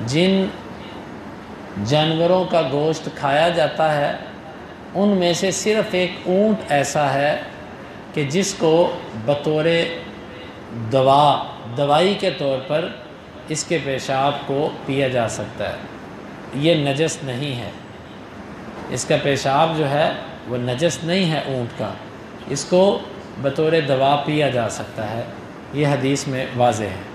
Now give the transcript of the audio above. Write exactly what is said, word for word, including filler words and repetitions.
जिन जानवरों का गोश्त खाया जाता है उनमें से सिर्फ़ एक ऊँट ऐसा है कि जिसको बतौर दवा दवाई के तौर पर इसके पेशाब को पिया जा सकता है। ये नजस नहीं है, इसका पेशाब जो है वो नजस नहीं है ऊँट का, इसको बतौर दवा पिया जा सकता है। ये हदीस में वाज़ेह है।